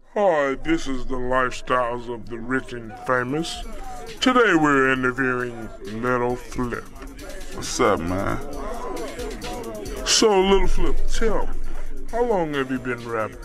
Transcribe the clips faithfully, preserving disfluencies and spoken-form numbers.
Hi, this is the lifestyles of the rich and famous. Today we're interviewing Little Flip. What's up, man? So, Little Flip, tell me, how long have you been rapping?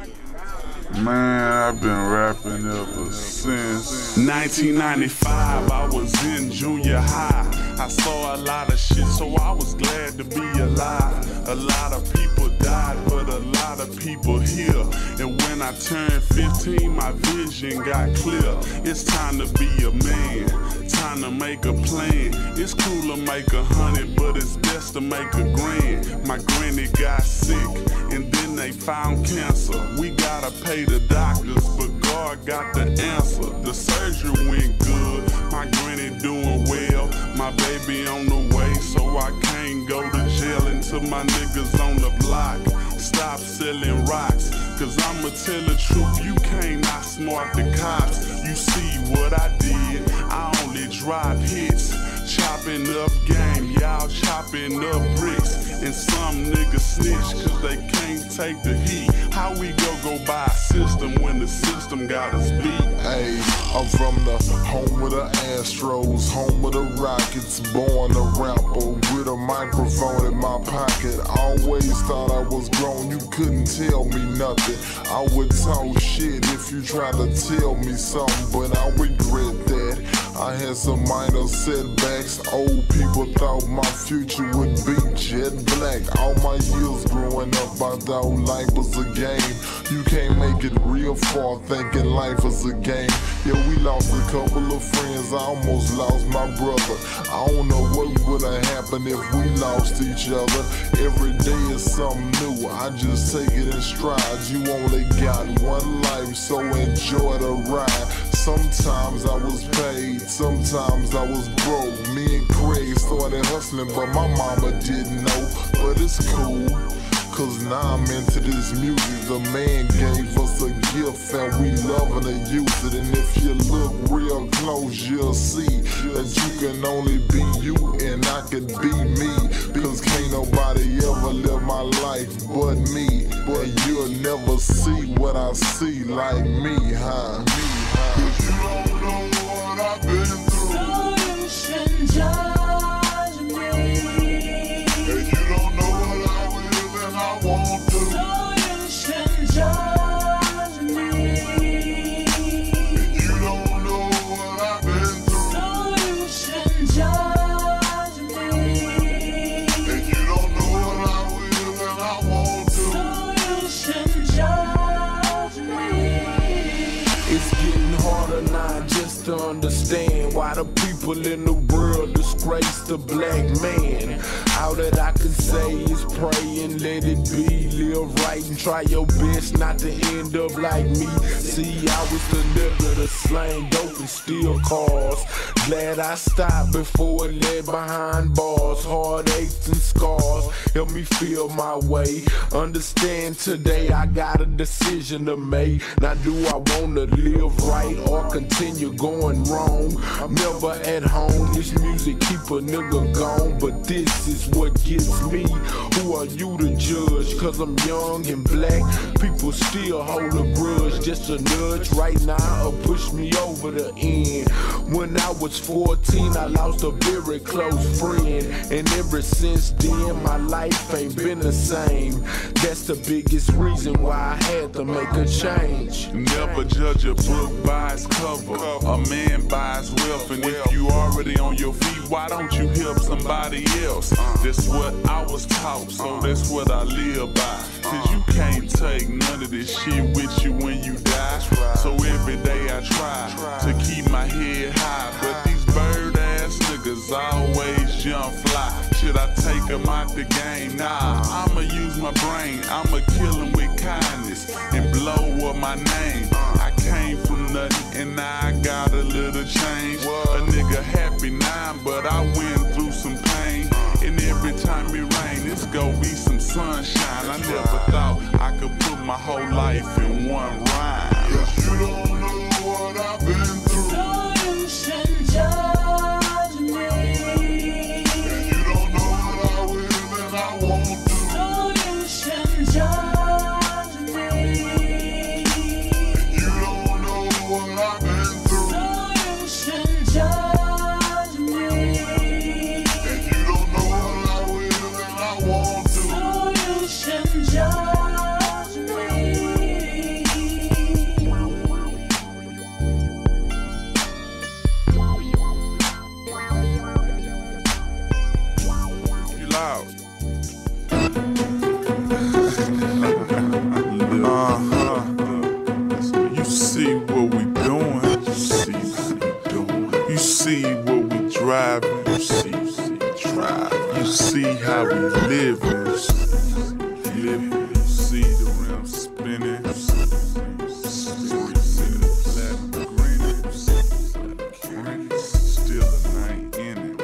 Man, I've been rapping ever since nineteen ninety-five, I was in junior high. I saw a lot of shit, so I was glad to be alive. A lot of people died, but a lot of people here. And when I turned fifteen, my vision got clear. It's time to be a man, time to make a plan. It's cool to make a hundred, but it's best to make a grand. My granny got sick, and then they found cancer. We gotta pay the doctors, but God got the answer. The surgery went good, my granny doing well. My baby on the way, so I can't go to jail until my niggas on the block stop selling rocks. Cause I'ma tell the truth, you can't outsmart the cops. You see what I did, I only drop hits. Chopping up game, y'all chopping up bricks. And some niggas snitch cause they can't take the heat. How we go go buy a system when the system got us beat? Hey, I'm from the home of the Astros, home of the Rockets. Born a rapper with a microphone in my pocket. Always thought I was grown, you couldn't tell me nothing. I would talk shit if you tried to tell me something, but I regret that. I had some minor setbacks. Old people thought my future would be jet black. All my years growing up, I thought life was a game. You can't make it real far thinking life is a game. Yeah, we lost a couple of friends. I almost lost my brother. I don't know what would have happened if we lost each other. Every day is something new. I just take it in strides. You only got one life, so enjoy the ride. Sometimes I was paid, sometimes I was broke. Me and Craig started hustling, but my mama didn't know. But it's cool, cause now I'm into this music. The man gave us a gift and we loving to use it. And if you look real close, you'll see that you can only be you and I could be me. Cause can't nobody ever live my life but me. But you'll never see what I see like me, huh? Cause you don't know what I've been through, so you shouldn't judge me. and you don't know what I will and I want to. So you shouldn't judge me. And you don't know what I've been through, So you shouldn't judge me. and you don't know what I will and I want to. So you shouldn't judge me. It's getting harder now just to understand why the people in the world disgrace the black man. All that I can say is pray and let it be. Live right and try your best not to end up like me. See, I was the nigga that slang dope and steal cars. Glad I stopped before it led behind bars. Heartaches and scars help me feel my way. Understand today I got a decision to make. Now do I wanna live right or continue going wrong? I'm never at home, this music keep a nigga gone. But this is what gets me. Who are you to judge? Cause I'm young and black. People still hold a grudge. Just a nudge right now or push me over the end. When I was fourteen, I lost a very close friend. And ever since then, my life ain't been the same. That's the biggest reason why I had to make a change. Never judge a book by its cover. A man by his wealth. And if you already on your feet, why don't you help somebody else? That's what I was taught, so that's what I live by. Cause you can't take none of this shit with you when you die. So every day I try to keep my head high. But these bird ass niggas always jump fly. Should I take them out the game? Nah, I'ma use my brain. I'ma kill them with kindness and blow up my name. I came from nothing and now I got a little change. A nigga happy now, but I went through some pain. And every time it rain, it's gonna be some sunshine. I never thought I could put my whole life in one rhyme. Cause you don't know what I've been through, So you shouldn't judge me. and you don't know what I will and I want to. So you shouldn't judge me. see how we live. Living, you see the rim spinning. Still a night in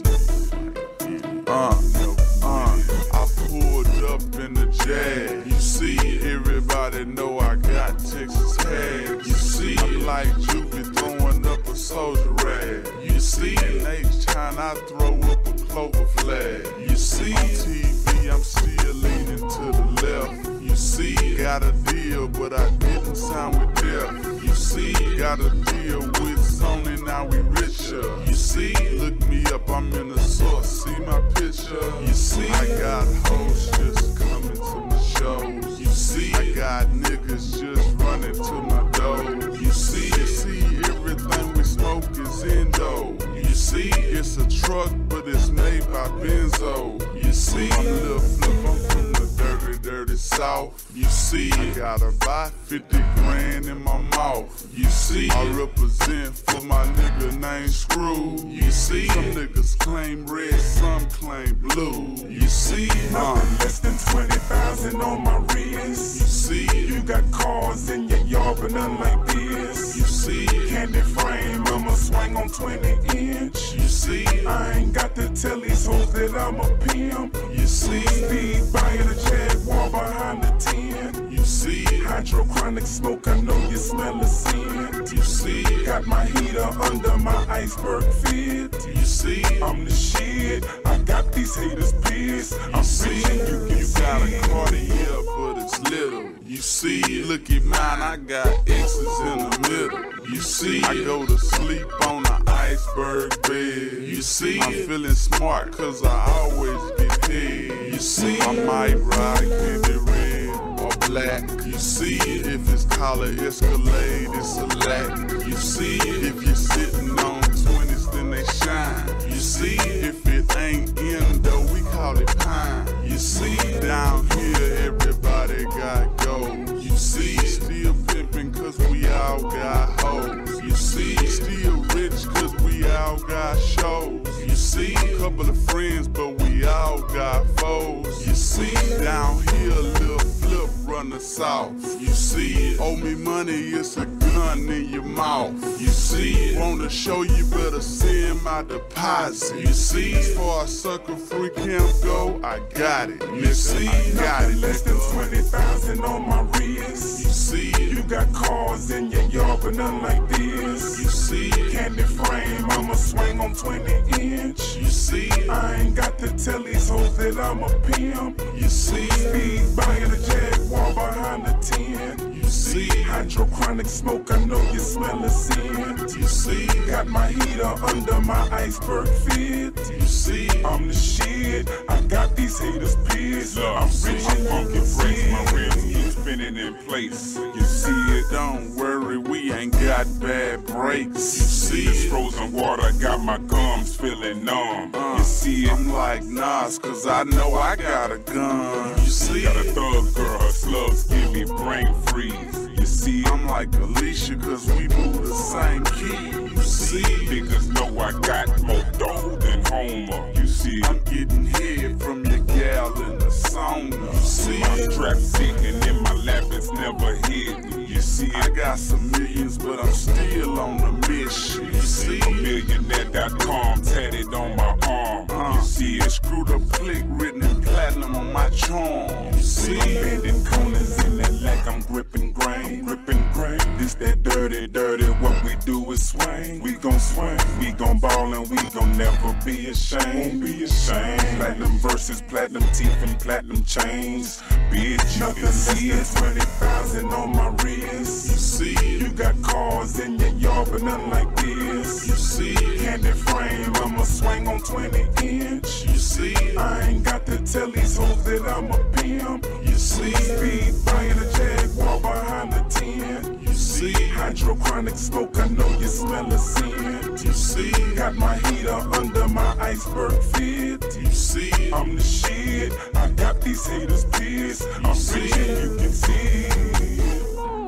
it. Uh, uh, I pulled up in the Jag. You see, everybody know I got Texas hags. You see, I'm like Juvie throwing up a soldier rag. You see, in H-Town I throw up a Clover flag. You see, on T V I'm still leaning to the left. You see, got a deal but I didn't sign with Def. You see, got a deal with Sony, now we richer. You see, look me up, I'm in the source, see my picture. You see, I got hoes just coming to my shows. You see, I got niggas just running to my door. You see, you see, everything we smoke is Indo. You see, it's a truck, but it's made by Benzo. You see, I'm a little flip, I'm from the dirty, dirty South. You see, I got about fifty grand in my mouth. You see, I represent for my nigga named Screw. You see, some niggas claim red, some claim blue. You see, uh, Nothing less than twenty thousand on my wrist. you see, You got cars in your yard, but none like this. you see, Candy frame, I'ma swing on twenty inch. you see, I ain't got to tell these hoes that I'm a pimp. you see, Speed buying a Jaguar behind the ten. you see, Hydrochronic smoke, I know you smell the scent. you see, Got my heater under my iceberg fit. you see, I'm the shit, I got these haters pissed. I'm see, rich and you can you got see a Cartier, but it's little. You see, look at mine, I got X's in the middle. You see, I go to sleep on an iceberg bed. You see, I'm feeling smart cause I always get head. You see, I might ride candy red or black. You see, if it's collar Escalade, it's a lack. You see, if you're sitting on twenties, then they shine. You see, if it ain't Indo, we call it pine. You see, down here everybody got gold. You see, still pimping cause we all got hoes. You see, still rich cause we all got shows. You see, couple of friends but we all got foes. You see, down here little flip run the south. You see, owe me money, it's a gun in your mouth. You see, wanna show you better send my deposit. You see, as far as sucker free camp go, I got it. You see, got it. less than twenty thousand on my wrist. You see, You got cars in your yard, but none like this. you see, Candy frame, I'ma swing on twenty inch. you see, I ain't got to tell these hoes that I'm a pimp. you see, Speed buying a Jaguar behind the ten. you see, Hydrochronic smoke, I know you smell the scent. you see, Got my heater under my iceberg fit. you see, I'm the shit, I got these haters pissed. I'm rich and you can see My it. rims keep spinning in place. you see it. Don't worry, we ain't got bad brakes. You see This it. frozen water got my gums feeling numb. Uh, You see it? I'm like Nas, cause I know I got a gun. You see Got a it. thug girl, her slugs give me brain freeze. You see it? I'm like Alicia, cause we move the same key. You see it. Niggas know I got more dough than Homer. You see it? I'm getting head from your gal in the sauna. You see My it. strap sick and in my lap it's never hidden. You see I it? got some millions, but I'm still on a mission. You see A it. millionaire dot com tatted on my arm. Uh, You see it? Screwed up click written in platinum on my charm. You see I'm it. bending corners in that like I'm gripping grain, gripping grain. This that dirty, dirty, what we do is swing. We gon' swing, we gon' ball and we gon' never be ashamed. Won't be ashamed. Platinum versus platinum teeth and platinum chains. Bitch, you can see it. twenty thousand on my wrist. You see it. You got cars in your yard, but none like this. You see it. Candy frame, I'ma swing on twenty inch. You see it. I ain't got to tell these hoes that I'm a pimp. You see it. Speed buying a Jaguar behind the ten. You see it. Hydrochronic smoke, I know you smell the scent. You see it. Got my heater under my iceberg fit. You see it. I'm the shit, I got these haters pissed. I'm see rich and you can see it.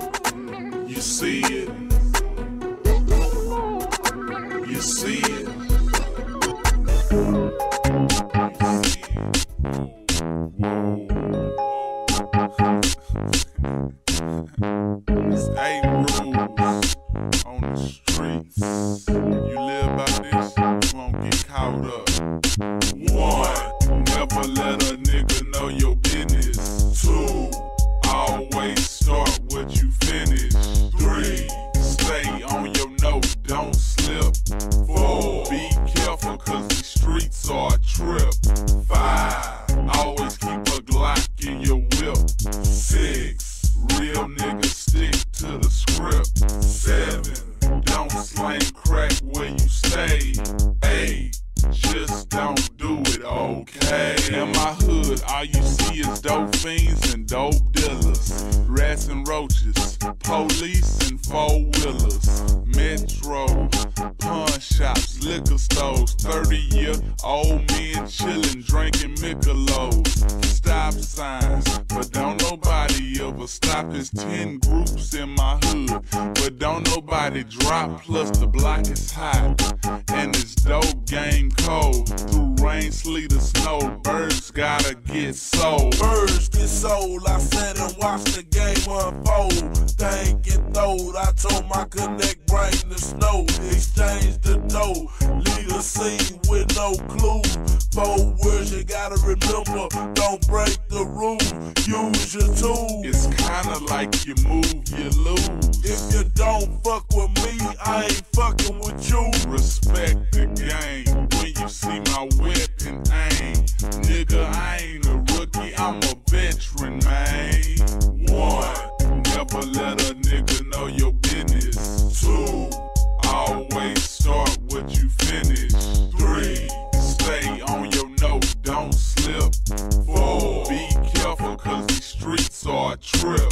You see it. You see it. You see it. and roaches, police and four-wheelers, metros, pawn shops, liquor stores, thirty-year-old men chillin', drinking Michelob, stop signs, but don't nobody ever stop. There's ten groups in my hood, but don't nobody drop, plus the block is hot, and it's dope game cold, through rain, sleet, or snow, birds gotta get sold. Birds get sold, I sat and watched the game unfold. Thing get throwed, I told my connect brain to snow. Exchange the dough, leave a scene with no clue. Four words you gotta remember, don't break the rule, use your tool. It's kinda like you move, you lose. If you don't fuck with me, I ain't fucking with you. Respect the game when you see my weapon aim. Nigga, I ain't a rookie, I'm a veteran, man. One, never let a nigga know your business. Two, always start what you finish. Three, stay on your note, don't slip. Four, be careful cause these streets are a trip.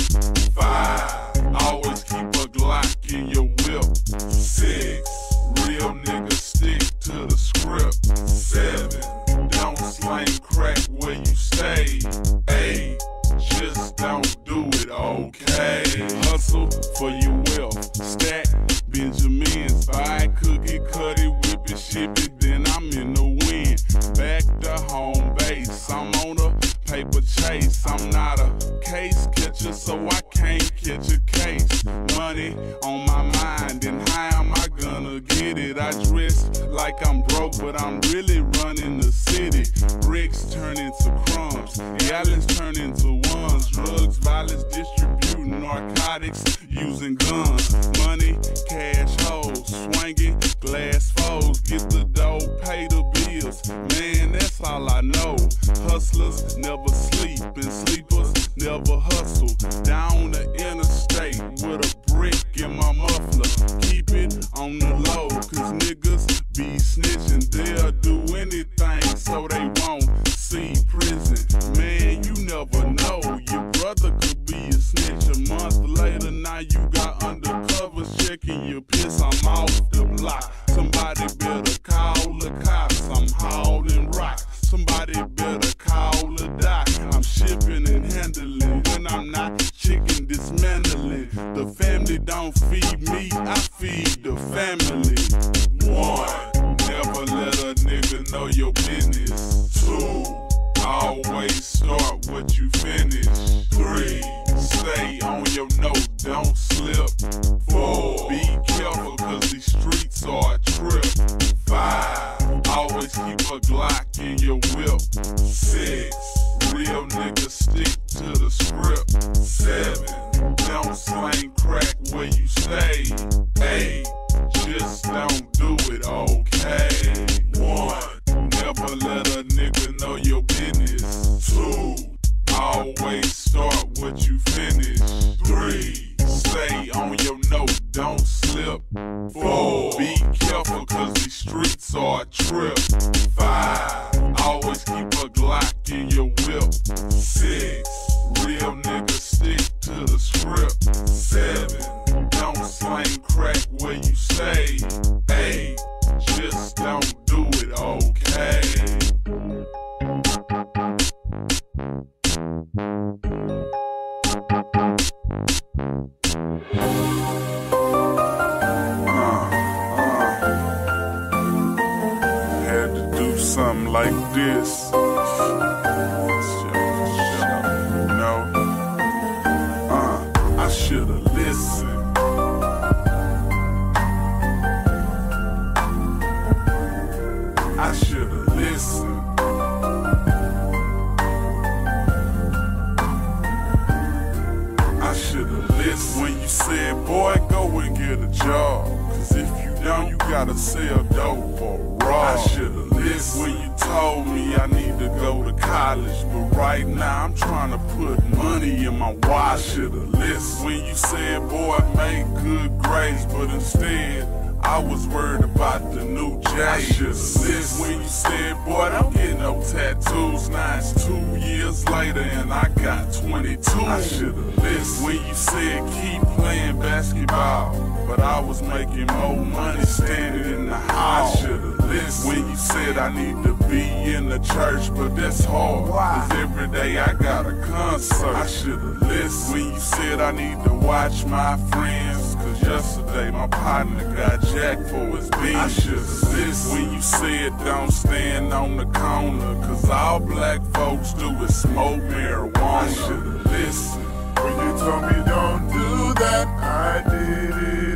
Five, always keep a Glock in your whip. Six, real niggas stick to the script. Seven, don't slang crack where you stay. Eight, just don't do it, okay? Hustle for your wealth, stack Benjamins, buy cookie, cut it, whip it, ship it, then I'm in the wind. Back to home base, I'm on a paper chase. I'm not a case catcher, so I can't catch a case. Money on my mind, and how am I gonna get it? I dress like I'm broke, but I'm really running the city. Bricks turn into crumbs, gallons turn into ones. Drugs, violence, distributing narcotics, using guns. Money, cash hoes, swinging glass foes. Get the dough, pay the bills. Man, that's all I know. Hustlers never sleep, and sleepers never hustle. Down the interstate with a brick in my muffler. Keep it on the low, cause niggas be snitching. They'll do anything so they won't see prison. Man, you never know, your brother could be a snitch. A month later, now you got undercovers checking your piss. I'm off the block. Somebody better call the cops. I'm hauling rock. Somebody better call the doc. I'm shipping and handling. When I'm not chicken dismantling. The family don't feed me, I feed the family. One, never let a nigga know your business. Two, always start what you finish. Three, stay on your note, don't slip. Four, be careful cause these streets are a trip. Five, always keep a Glock in your whip. Six, real niggas stick to the script. Seven, don't slang crack where you stay. Eight, just don't do it, okay? One, never let a nigga know your business. Two, always start what you finish. Three, stay on your note, don't slip. Four, be careful cause these streets are a trip. Five, always keep a Glock in your whip. Six, real niggas stick to the script. Seven, don't slang crack where you stay. Eight, just don't do it, okay? Something like this. No, uh, I should've listened. I should've listened. I should've listened when you said, boy, go and get a job. Cause if you don't, you gotta sell dope or raw. I should've listened when you told me I need to go to college. But right now I'm trying to put money in my wallet. I should've listened when you said, boy, make good grades. But instead, I was worried about the new J. I should've listened when you said, boy, don't get no tattoos. Now it's two years later and I got twenty-two. I should've listened when you said keep playing basketball, but I was making more money standing in the house. I should've listened when you said I need to be in the church, but that's hard, cause every day I got a concert. I should've listened when you said I need to watch my friends, cause yesterday my partner got jacked for his beat. I should've listened when you said don't stand on the corner, cause all black folks do is smoke marijuana. I should've listened when you told me don't do that, I did it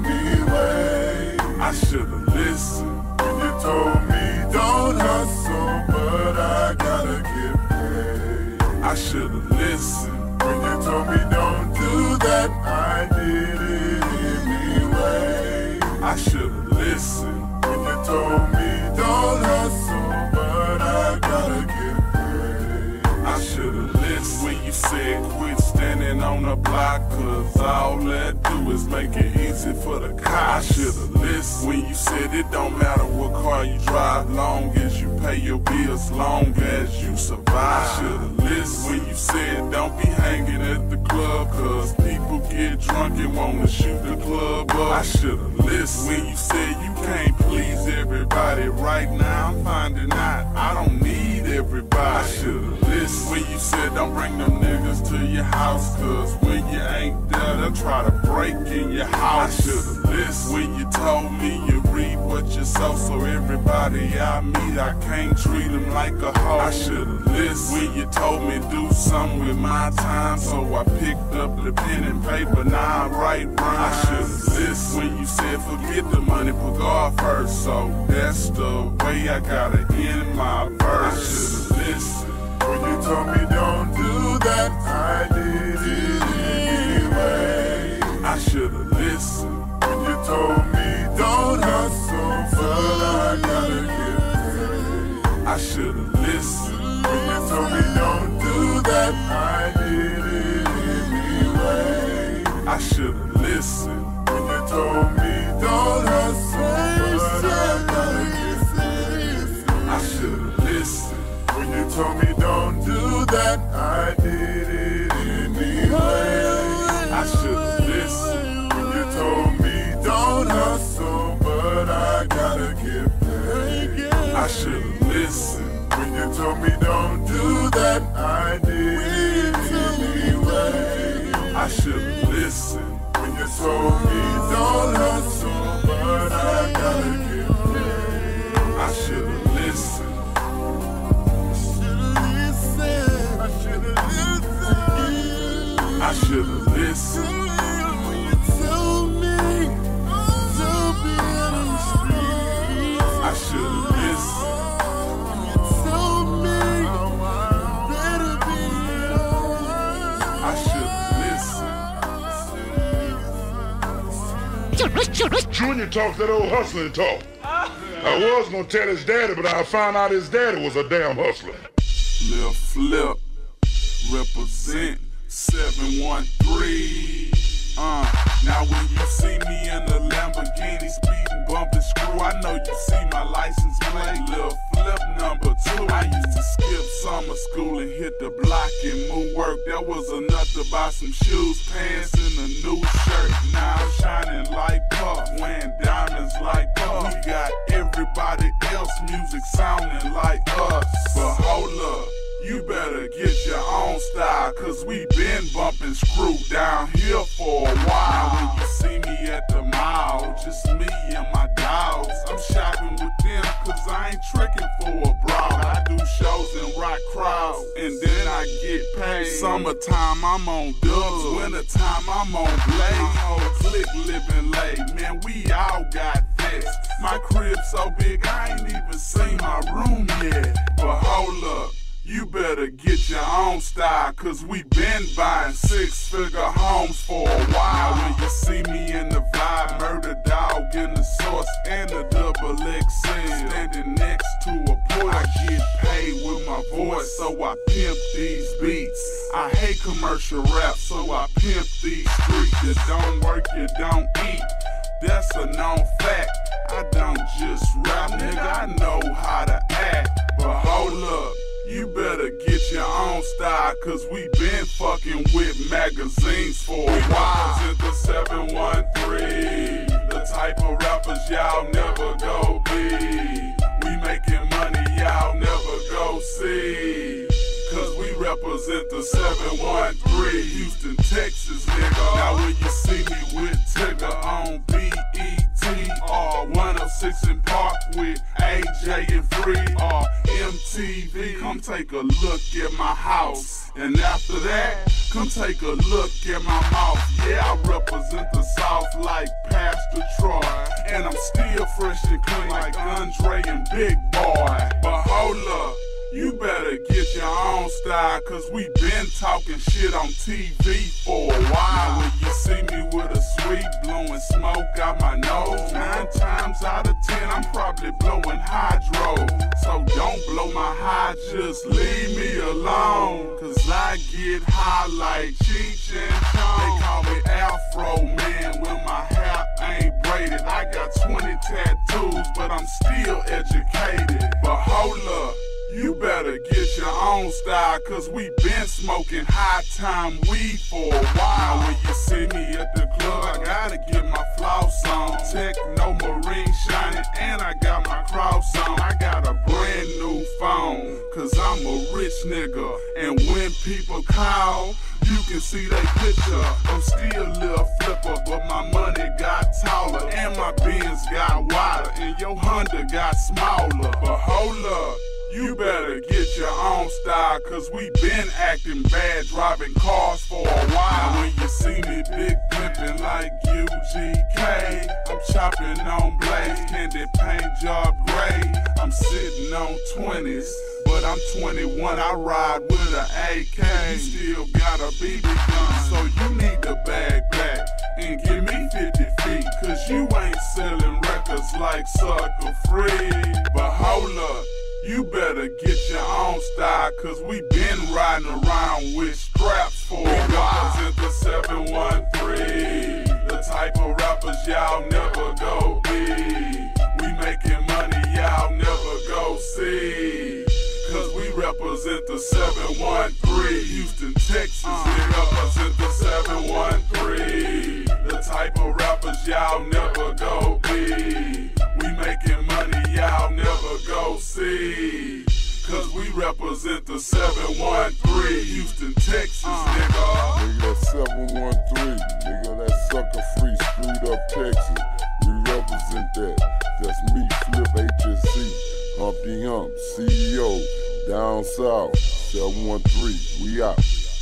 anyway. I should've listened when you told me don't hustle, but I gotta get paid. I should've listened when you told me don't do that, I did it anyway. I should've listened when you told me don't hustle, but I gotta get paid. I should've listened when you said quit standing on the block, cause all that do is make it easy for the cops. I should've listened when you said it don't matter what car you drive, long as you pay your bills, long as you survive. I should've listened when you said don't be hanging at the club, cause people get drunk and wanna shoot the club up. I should've listened when you said you can't please everybody. Right now I'm finding out I don't need everybody. I should've listened when you said don't bring them niggas to your house, cause when you ain't there they'll try to break in your house. I should've listened when you told me you reap what you sow, so everybody I meet I can't treat them like a hoe. I should've listened when you told me do something with my time, so I picked up the pen and paper, now I write rhymes. I should've listened when you said forget the money, put God first, so that's the way I gotta end my verse. I should've listened when you told me don't do that, I did it anyway. I should've listened when you told me don't hustle, but I gotta get paid. I should've listened when you told me don't do that, I did it anyway. I should've listened when you told me don't hustle, but I gotta get paid. I should've listened when you told me don't do that, I did it anyway. I should've listened when you told me don't hustle, but I gotta get paid. I should've listened when you told me don't do that, I did it anyway. I should've listened when you told me don't hustle, but I gotta get paid. I should've listened I should've listened when you told me to be in the streets. I should've listened when you told me better be alright. I should've listened. Junior talks that old hustling talk. I was gonna tell his daddy, but I found out his daddy was a damn hustler. Lil Flip, represent seven one three. Uh, now when you see me in the Lamborghini speeding, bumping screw, I know you see my license plate. Lil Flip number two. I used to skip summer school and hit the block and move work. There was enough to buy some shoes, pants, and a new shirt. Now I'm shining like Puff, wearing diamonds like Puff. We got everybody else music sounding like us. But hold up, you better get your own style, cause we been bumping screw down here for a while. Now when you see me at the mall, just me and my dogs, I'm shopping with them cause I ain't tricking for a bra. I do shows and rock crowds, and then I get paid. Summertime I'm on dubs, wintertime I'm on blaze. My whole clique living late, man, we all got this. My crib so big I ain't even seen my room yet. But hold up, you better get your own style, cause we been buying six-figure homes for a while. Now when you see me in the vibe, murder dog in the source and a double X L, standing next to a port, I get paid with my voice, so I pimp these beats. I hate commercial rap, so I pimp these streets. You don't work, you don't eat. that's a known fact. I don't just rap, nigga, I know how to act. But hold up, you better get your own style, cause we been fucking with magazines for a while. Represent the seven one three, the type of rappers y'all never go be. We making money y'all never go see, cause we represent the seven one three, Houston, Texas, nigga. Now when you see me with Tigger on B E T or one oh six in Park with A J and Free or M T V, come take a look at my house. And after that, come take a look at my mouth. Yeah, I represent the South like Pastor Troy, and I'm still fresh and clean like Andre and Big Boy. But hold up, you better get your own style, cause we been talking shit on T V for a while. Now when you see me with a sweet blowing smoke out my nose, nine times out of ten I'm probably blowing hydro. So don't blow my high, just leave me alone, cause I get high like Cheech and Chong. They call me Afro Man when my hair ain't braided. I got twenty tattoos, but I'm still educated. But hold up, you better get your own style, cause we been smoking high time weed for a while. Now when you see me at the club, I gotta get my floss on. Techno Marine shining, and I got my cross on. I got a brand new phone, cause I'm a rich nigga. And when people call, you can see they picture. I'm still a little flipper, but my money got taller, and my Benz got wider, and your Honda got smaller. But hold up, you better get your own style, cause we been acting bad driving cars for a while. Now when you see me big pimpin' like U G K, I'm chopping on blades, candy paint job gray. I'm sitting on twenties, but I'm twenty-one, I ride with an A K. You still got a B B gun, so you need to bag back and give me fifty feet, cause you ain't selling records like Sucker Free. But hold up, you better get your own style, cause we been riding around with straps for a while. Represent the seven one three, the type of rappers y'all never go be. We making money y'all never go see, cause we represent the seven one three, Houston, Texas. We represent the seven one three, the type of rappers y'all never go be. We making money y'all never go see, cause we represent the seven one three, Houston, Texas, nigga. Nigga, that seven one three, nigga, that Sucker Free, screwed up Texas. We represent that. That's me, Flip H S C, Humpty Hump, C E O, down south, seven one three, we out.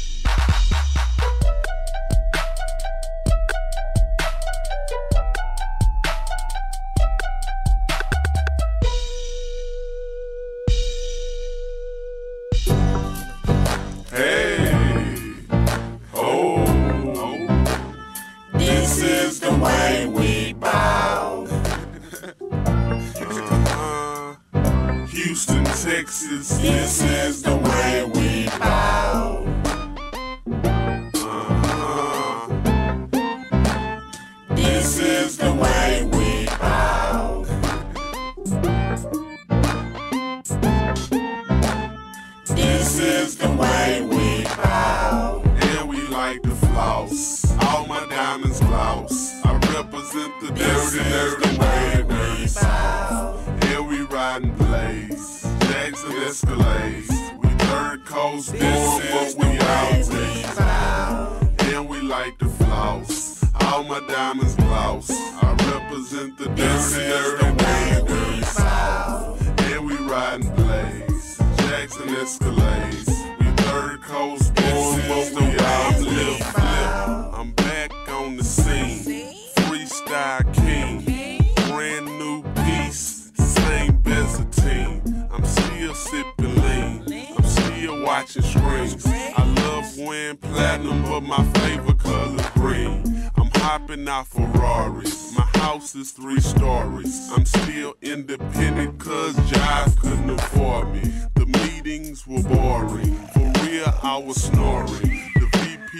Houston, Texas, this is the way we bow. Uh-huh. This is the way we bow. This is the way we bow. And we like to floss, all my diamonds gloss. I represent the dirty, dirty way we bow. And we riding Blaze, Jackson Escalades. We third coast born, but we out. And we like to floss, all my diamonds gloss. I represent the dirty, dirty way we bow. And we riding Blaze, Jackson Escalades. We third coast born, but we out. I'm back on the scene, freestyle king, brand new piece, same Bezatine. I'm still sipping lean, I'm still watching screens. I love wearing platinum, but my favorite color green. I'm hopping out Ferraris, my house is three stories. I'm still independent, cause Jive couldn't afford me. The meetings were boring, for real I was snoring. The V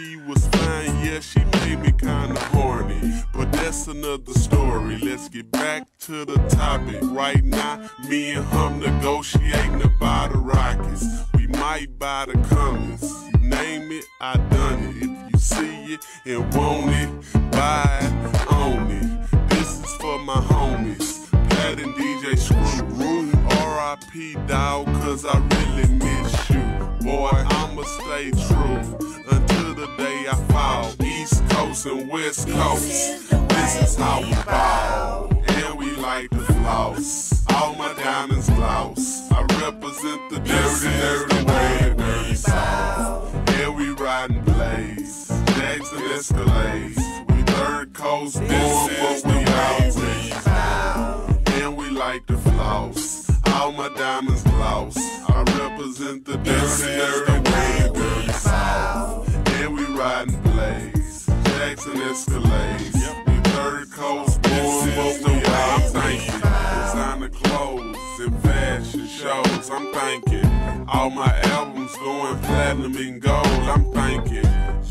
T was fine, yeah, she made me kinda horny. But that's another story. Let's get back to the topic. Right now, me and him negotiating about the Rockets. We might buy the Cummins. You name it, I done it. If you see it and want it, buy it, own it. This is for my homies, Pat and D J Screw. R I P dawg, cause I really miss you. Boy, I'ma stay true until the day I fall. East Coast and West Coast, this is how we ball. And we like to floss, all my diamonds gloss. I represent the dirty, dirty way we ball. And we riding Blaze, Jags and Escalades. We third coast, born, but we always ball. And we like to floss, all my diamonds gloss. I represent the dirty, dirty way we ball. And we riding Blaze, Jackson Escalades. We third coast, born, but we always thinking. Designer clothes and fashion shows. I'm thinking all my albums going platinum and gold. I'm thinking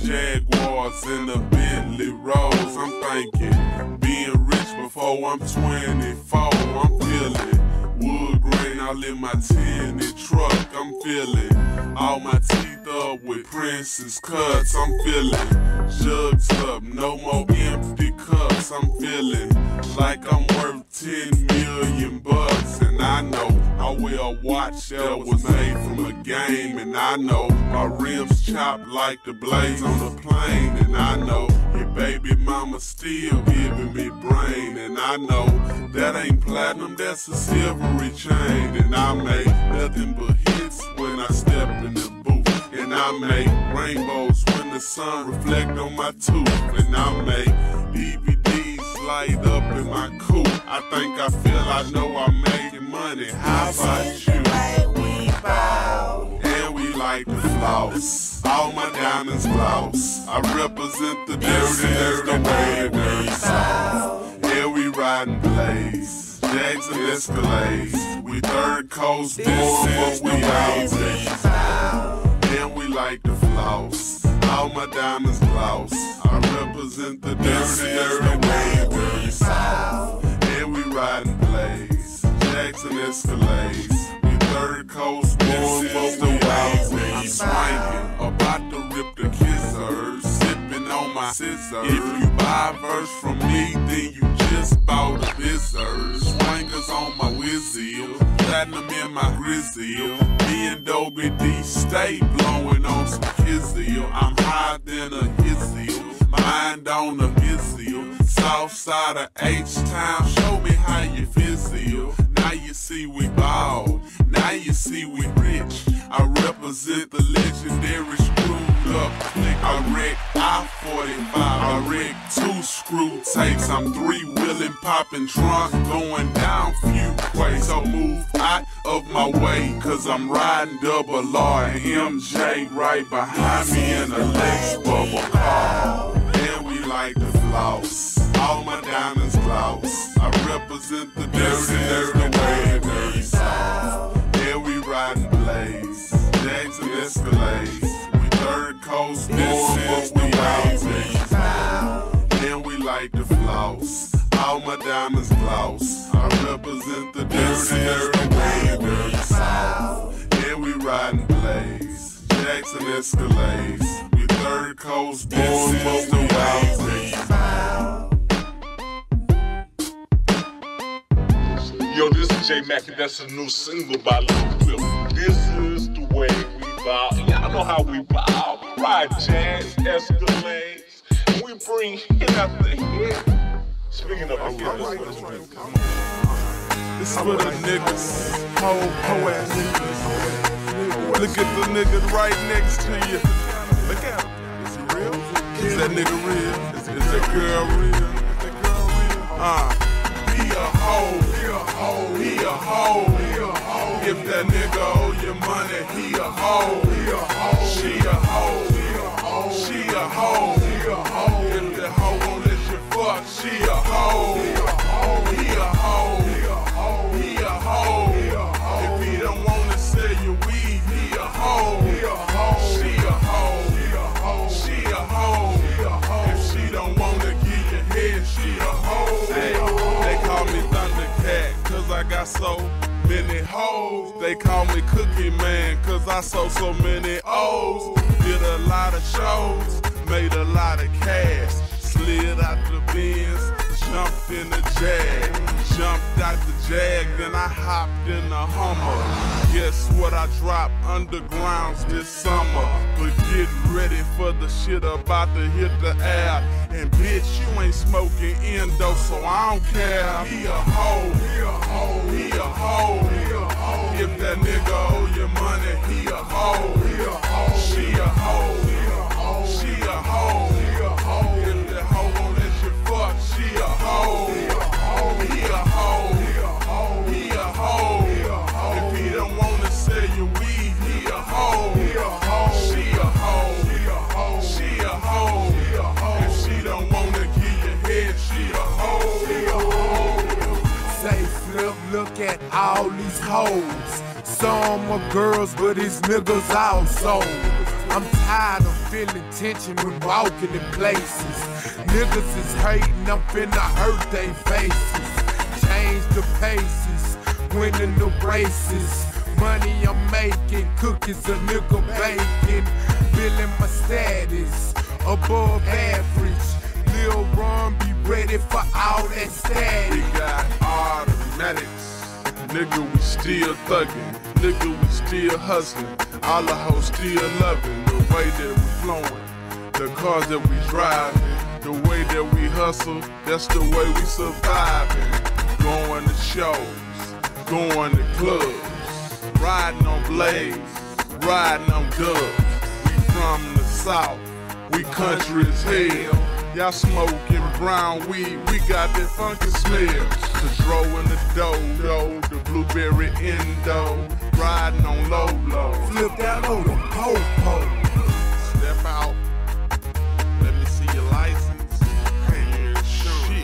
Jaguars in the Bentley Rolls. I'm thinking being rich before I'm twenty-four. I'm feeling wood grain all in my tinted truck. I'm feeling all my teeth up with Princess cuts. I'm feeling jugs up, no more empty cups. I'm feeling like I'm worth ten million bucks. And I know I wear a watch that was made from a game. And I know my rims chopped like the blades on a plane. And I know your baby mama still giving me brain. And I know that ain't platinum, that's a silvery chain. And I make nothing but hits when I step in the booth. And I make rainbows when the sun reflect on my tooth. And I make D V Ds light up in my coupe. I think I feel I know I'm making money. How about you? And we like to floss, all my diamonds gloss. I represent the dirty, dirty way we ball. And we riding Blaze, Jags and Escalades. We third coast, born, but we always ball. And we like to floss, all my diamonds gloss. I represent the dirty, dirty way we ball. And we riding Blaze, Jags and Escalades. We third coast, born, but we always swinging, about to rip the kissers, sipping on my scissors. If you buy a verse from me, then you just bought a bizzard. Swingers on my Wizzy, platinum in my Grizzy. Me and Dobie D stay blowing on some Kizzy. I'm higher than a hizzy, mind on a hizzy. South side of H-Town, show me how you fizzy. Now you see we ball, now you see we rich. I represent the legendary screwed up click. I wreck I forty-five, I wreck two screw tapes. I'm three wheeling, popping trunk, going down few ways. So move out of my way, cause I'm riding double R and M J right behind me in a Lex bubble car. And we like to floss, all my diamonds gloss. I represent the dirty, dirty way we ball. And we riding Blaze, Jags and Escalades. We third coast, born, but we always ball. And we like to floss, all my diamonds gloss. I represent the dirty, dirty way we ball. And we riding Blaze, Jags and Escalades. We third coast, born, but we always ball. Yo, this is J Mac and that's a new single by Lil Quip. This is the way we bow. Y'all know how we bow. Ride Jags, Escalades, and we bring hit after hit. Speaking of hit, This is for the niggas, ho, ho ass niggas. Look at the nigga right next to you. Look at him. Is he real? Is that nigga real? Is, is that girl real? Is that girl real? Ah. Uh. He a hoe, he a hoe, he a hoe, he a hoe. If that nigga owe you money, he a hoe, he a hoe. She a hoe, he a hoe, she a hoe, he a hoe. If that hoe won't let you fuck, she a hoe, he a hoe, he a hoe, he a hoe, he a hoe, he a hoe. If he don't wanna sell you weed, he a hoe, he a hoe, she a hoe, he a hoe, she a so many hoes. They call me Cookie Man, cause I sold so many O's. Did a lot of shows, made a lot of cash. Slid out the Benz, jumped in the Jag. Jumped out the Jag, then I hopped in the Hummer. Guess what I dropped undergrounds this summer. But get ready for the shit about to hit the air. And bitch, you ain't smoking endo, so I don't care. He a hoe, he a hoe, he a hoe, he a hoe. If that nigga owe you money, he a hoe, he a hoe. She a hoe, he a hoe, she a hoe, he a hoe. If that hoe won't let you fuck, she a hoe, he a hoe, he a hoe, he a hoe, he a hoe, he a hoe. If he don't wanna sell you weed, he a hoe, he a hoe, she a hoe, he a hoe, she a hoe, he a hoe. If she don't wanna give you head, she a hoe, he a hoe. Say Flip, look at all these hoes. Some are girls, but it's niggas also. I'm tired of feeling tension when walking in places. Niggas is hating, I'm finna hurt they faces. Change the paces, winning the races. Money I'm making, cookies a nigga baking. Feeling my status, above average. Lil Ron be ready for all that static. We got automatics, nigga we still thuggin', nigga we still hustlin'. All the hoes still loving the way that we flowin', the cars that we driving, the way that we hustle, that's the way we surviving. Going to shows, going to clubs, riding on blades, riding on dubs. We from the south, we country as hell. Y'all smoking brown weed, we got that funky smell. The dro in the dodo, the blueberry endo, riding on low low. Flip that on the po-po. Step out, let me see your license. Hey, shit,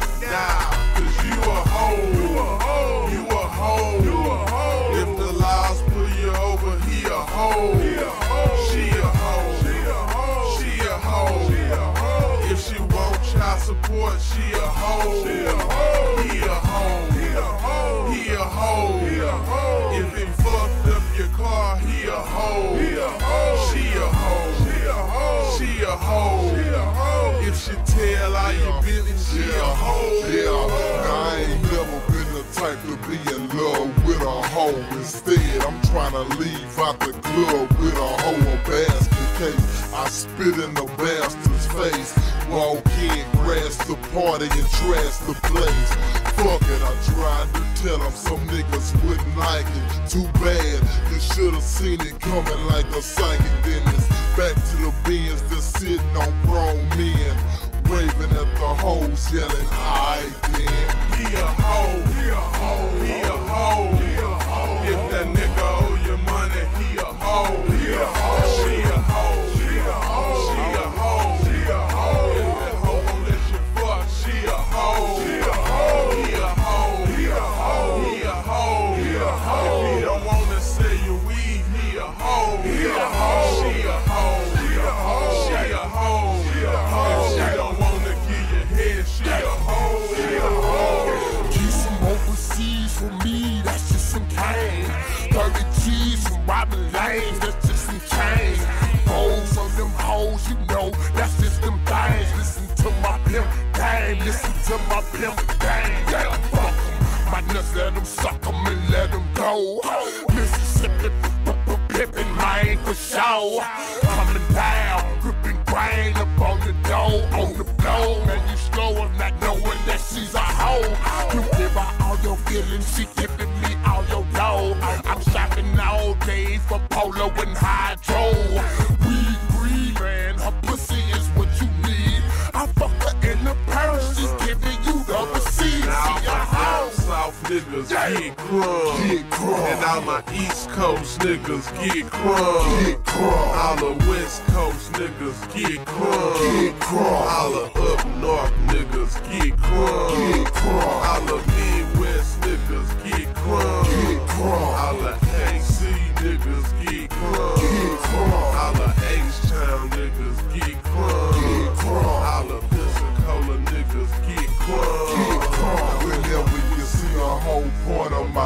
nah, cause you a hoe, you a hoe, you a hoe, you a hoe. If the laws pull you over, he a hoe, he a hoe, she a hoe, she a hoe, she a hoe, she a hoe. If she want child support, she a hoe, she a hoe, he a hoe, he a hoe, he a hoe, he a hoe. If it fucked up your car, he a hoe, he a hoe, she a hoe, she a hoe, she a hoe, she a hoe. If she tell all your business, she a hoe, Yeah, I ain't never been the type to be in love with a hoe. Instead, I'm trying to leave out the club with a hoe, a basket case. I spit in the bastard's face. Walk in, grass the party and trash the place. Fuck it, I tried to tell them some niggas wouldn't like it. Too bad, you should've seen it coming like a psychic dentist. Back to the Benz that's sitting on grown men, waving at the hoes, yelling, "Aight then." He a hoe, he a hoe, he a hoe, he a hoe. If that nigga owe you money, he a hoe, he a hoe. She a hoe, she a hoe, she a hoe, she a hoe. If that hoe won't let you fuck, she a hoe, she a hoe. He a hoe, he a hoe, he a hoe, he a hoe. If he don't wanna sell you weed, he a hoe, he a hoe. She a hoe, she a hoe, she a hoe, she a hoe. If she don't wanna give you head, she a hoe, she a hoe. Keep some overseas for me, that's just some cane. thirty G's from Robin Lanes, that's just some change. Hoes on them hoes, you know, that's just them things. Listen to my pimp game, listen to my pimp game. Yeah, fuck 'em. My nuts, let them suck 'em and let them go. Mississippi, pimpin' mine for sure. Coming down, gripping grain up on the dough, on the blow. Man, you slow of not knowing that she's a hoe. You give her all your feelings, she giving me all your dough. I'm shopping all day for Polo and Hydro. Weed, greed, man, her pussy is what you need. I fuck her in the purse, she's giving you the receipt. Now She a my hoe. down south niggas get crunk. Get crunk. And all my east coast niggas get crunk. Get crunk. All the west coast niggas get crunk. Get crunk. All the up north niggas get crunk. Get crunk. All the Midwest niggas get crunk. Get crunk. All the A C niggas get crunk. Get crunk. All the H-Town niggas get crunk. Get crunk. All the Pensacola niggas get crunk. Get crunk. Whenever you see a hoe, point 'em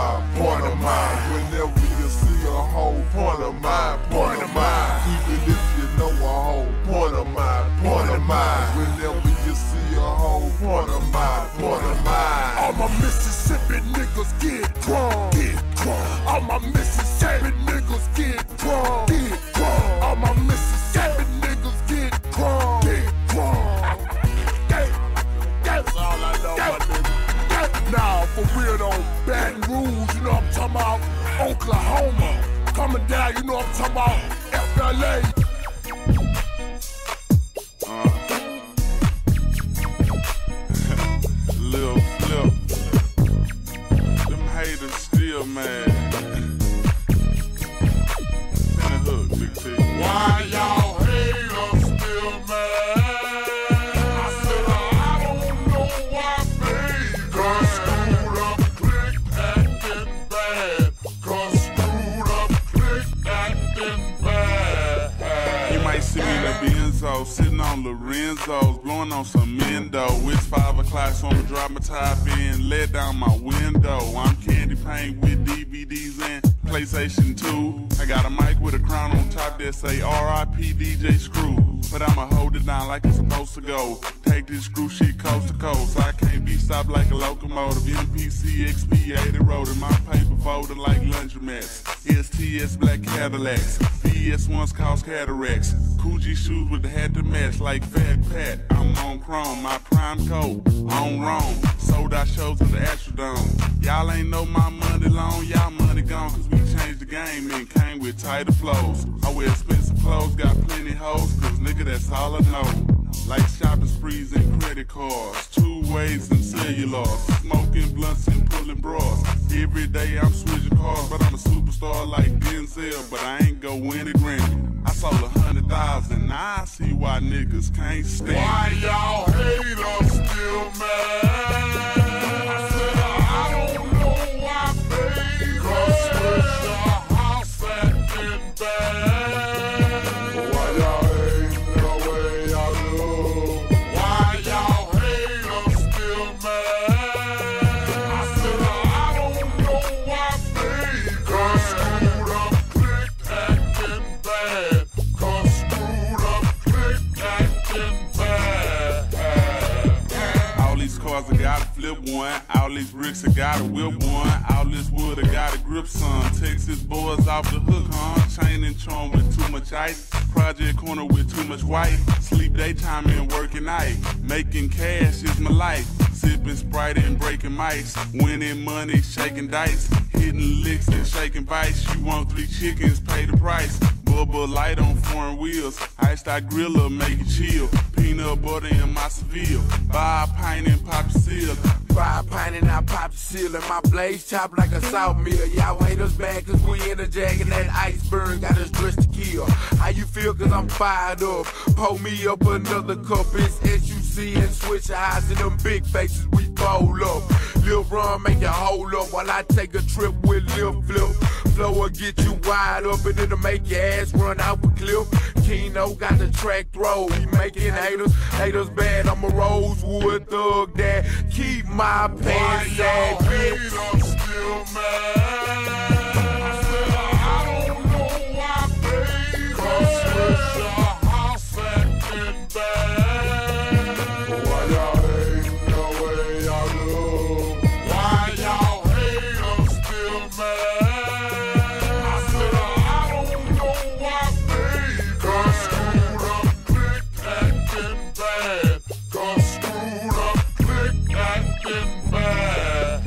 my Mississippi niggas get crunk, get crunk. All my Mississippi niggas get crunk, get crunk. All my Mississippi niggas get crunk, get crunk. That's all I know, my nigga. Now, for real though, Baton Rouge, you know what I'm talking about? Oklahoma, coming down, you know what I'm talking about? F L A. Uh, Lil Flip, them haters still mad. Finna hook, Big T. Why y'all haters still mad? I said I don't know why, baby. Cause screwed up click acting bad. Cause screwed up click acting bad. You might see me in the Benzo, sitting on Lorenzo's, blowing on some Mendo. It's five o'clock, so I'ma drop my top in, let down my window. I'm candy paint with D V Ds and PlayStation two. I got a mic with a crown on top that say R I P D J Screw. But I'ma hold it down like it's supposed to go. Take this screw shit coast to coast. I can't be stopped like a locomotive. M P C X P eighty road in my paper folded like laundromats. S T S black Cadillacs. P S ones cause cataracts. Coogee shoes with the hat to match like Fat Pat. I'm on chrome, my prime coat on Rome. Sold out shows at the Astrodome. Y'all ain't know my money long, y'all money gone, cause we changed the game and came with tighter flows. I wear expensive clothes, got plenty hoes, cause nigga that's all I know. Like shopping sprees and credit cards, two ways and cellulose, smoking blunts and pulling bras. Every day I'm switching cars, but I'm a superstar like Denzel, but I ain't go win a Grammy. I sold a hundred thousand, now I see why niggas can't stand. Why y'all haters still mad? I said I don't know why, baby. Cause with your house acting bad. Why y'all hating the way y'all do? Why y'all haters still mad? I said I don't know why, baby. Cause screwed up click acting bad. Cause screwed up click acting bad. All these cars I gotta flip one, all these bricks I gotta whip one, all this wood I gotta grip some. Texas boys off the hook, huh? Chain and charm with too much ice. Project corner with too much white. Sleep daytime and working night. Making cash is my life. Sipping Sprite and breaking mics. Winning money, shaking dice. Hitting licks and shaking bites. You want three chickens, pay the price. Bubba light on foreign wheels. Iced out griller, make it chill. Peanut butter in my Seville. Buy a pint and pop a seal. Buy a pint and I pop the seal. And my blades chop like a salt mill. Y'all haters bad cause we in the jag and that iceberg got us dressed to kill. How you feel cause I'm fired up? Pour me up another cup. It's S U C and switch eyes and them big faces we fold up. Lil Ron make you hold up while I take a trip with Lil Flip. Flow will get you wide up and it'll make your ass run out the cliff. Keno got the track throw. We making haters, haters bad. I'm a Rosewood thug that keep my pants at Haters still mad. I said I don't know why, baby. Cause with your house acting bad. Why y'all hating the way y'all do? Why y'all haters still mad? I said I don't know why, baby. Cause screwed up click acting bad. Cause screwed up click acting bad.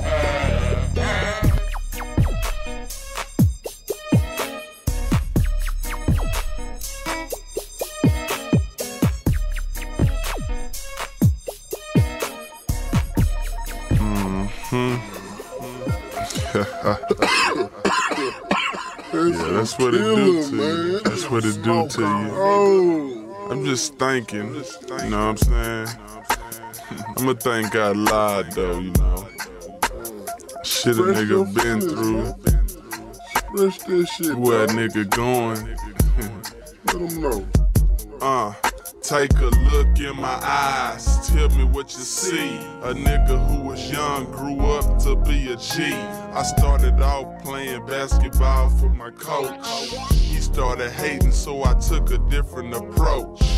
Yeah, that's what it do to you. That's what it do to you. Oh, I'm just thinking, you know what I'm saying? I'ma thank God lied though, you know. Shit a nigga been through, fresh that shit, where a bro. nigga going. Let them know. Uh, take a look in my eyes, tell me what you see. A nigga who was young grew up to be a G. I started off playing basketball for my coach. He started hating, so I took a different approach.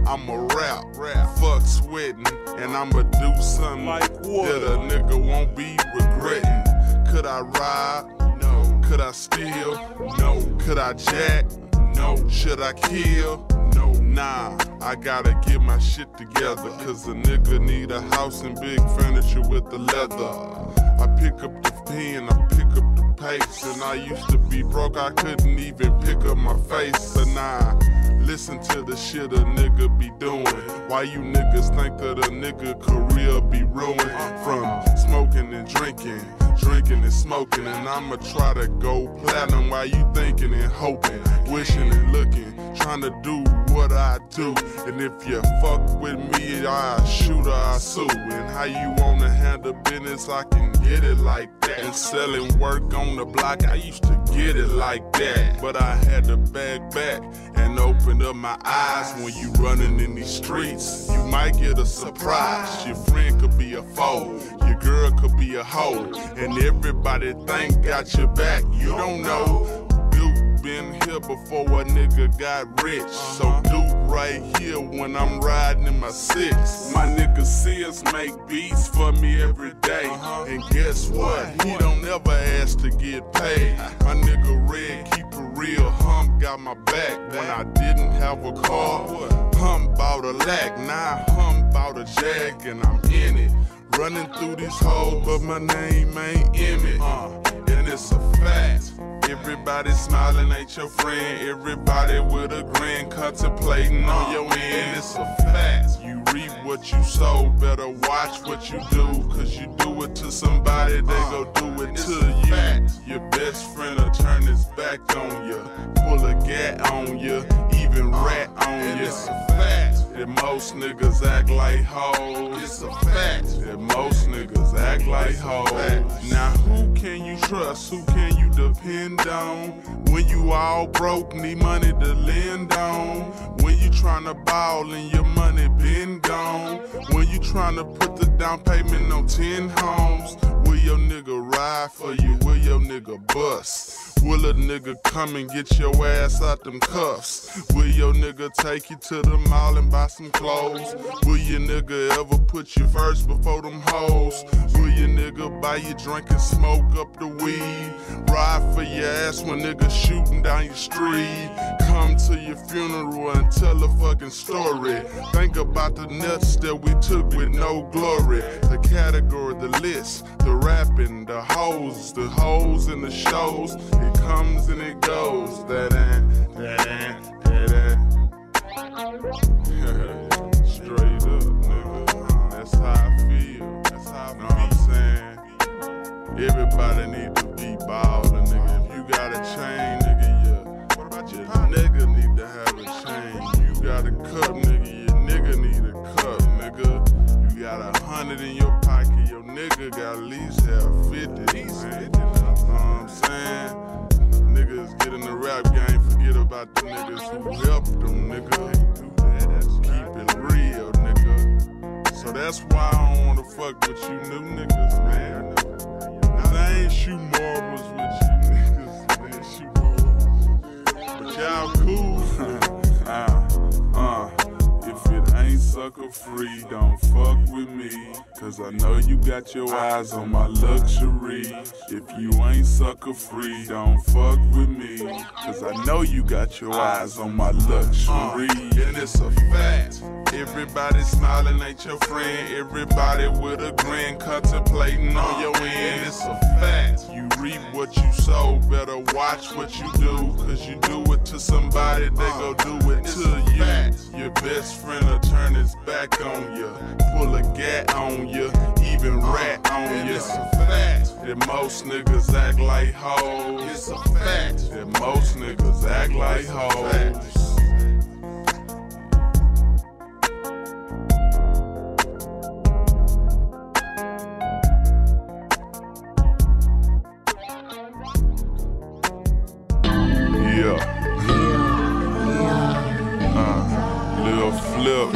I'ma rap, rap, fuck sweating, and I'ma do something like that a nigga won't be regretting. Could I ride? No. Could I steal? No. Could I jack? No. Should I kill? No. Nah, I gotta get my shit together, cause a nigga need a house and big furniture with the leather. I pick up the pen, I pick up the pace, and I used to be broke, I couldn't even pick up my face. But nah, listen to the shit a nigga be doing. Why you niggas think that a nigga career be ruined? From smoking and drinking, drinking and smoking, and I'ma try to go platinum while you thinking and hoping, wishing and looking, trying to do what I do. And if you fuck with me, I shoot or I sue. And how you wanna handle business, I can get it like that. And selling work on the block, I used to get it like that. But I had to back back and open up my eyes. When you running in these streets, you might get a surprise. Your friend could be a foe, your girl could be a hoe, and everybody think got your back. You don't know. Been here before a nigga got rich, so do right here when I'm riding in my six. My nigga Sears make beats for me every day, and guess what? He don't ever ask to get paid. My nigga Red keep it real, Hump got my back. When I didn't have a car, Hump bought a lack. Now Hump bought a Jag, and I'm in it, running through these hoes, but my name ain't Emmett, and it's a fact. Everybody smiling ain't your friend. Everybody with a grin contemplating on your end. It's a fact. You reap what you sow. Better watch what you do, cause you do it to somebody, they go do it to you. Your best friend will turn his back on you, pull a gat on you, even rat on you. It's a fact that most niggas act like hoes. It's a fact that most niggas act like hoes. Now who can you trust? Who can you depend on? When you all broke, need money to lend on. When you tryna ball and your money been gone. When you tryna put the down payment on ten homes. Will your nigga ride for you? Will your nigga bust? Will a nigga come and get your ass out them cuffs? Will your nigga take you to the mall and buy some clothes? Will your nigga ever put you first before them hoes? Will your nigga buy you drink and smoke up the weed? Ride for your ass when niggas shooting down your street? Come to your funeral and tell a fucking story. Think about the nuts that we took with no glory. The category, the list, the rapping, the hoes, the hoes in the shows. It comes and it goes. That ain't, that ain't, that ain't. Straight up, nigga. That's how I feel. That's how I feel. Know what I'm saying? Everybody need to be ballin', nigga. If you got a chain, nigga, yeah. What about your nigga need to have a chain. You got a cup, nigga. Your nigga need a cup, nigga. You got a hundred in your pocket. Your nigga got at least have fifty. Man. Know what I'm saying? Niggas get in the rap game, forget about the niggas who helped them, nigga. Keep it real, nigga. So that's why I don't wanna fuck with you new niggas, man. Cause I ain't shoot marbles with you niggas, I ain't shoot marbles. But y'all cool. uh, uh, if it ain't sucker free, don't fuck with me. Cause I know you got your eyes on my luxury. If you ain't sucker free, don't fuck with me. Cause I know you got your eyes on my luxury. And it's a fact. Everybody smiling ain't your friend. Everybody with a grin contemplating on your end. It's a fact. You reap what you sow. Better watch what you do. Cause you do it to somebody, they go do it to you. Your best friend will turn his back on you, pull a gat on you, even rat on you. It's a fact that most niggas act like hoes. It's a fact that most niggas act like hoes. Flip,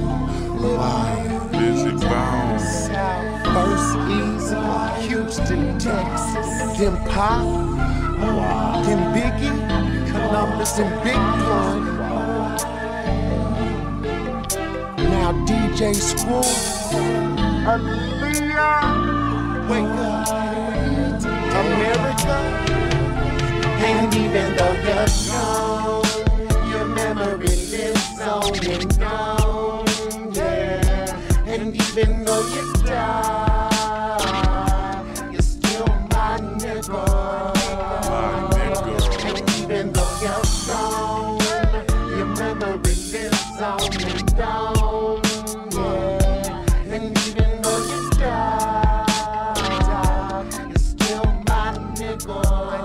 Busy Bones, First Easy, Houston, Texas, then Pop, then Biggie, Columbus and Big Pun. Now D J Screw, Aaliyah, wake up, America. And even though you're gone, your memory lives on and on, yeah. And even though you die, you're still my nigga. My nigga. And even though you're gone, your memory lives on and on, yeah. And even though you die, you're still my nigga.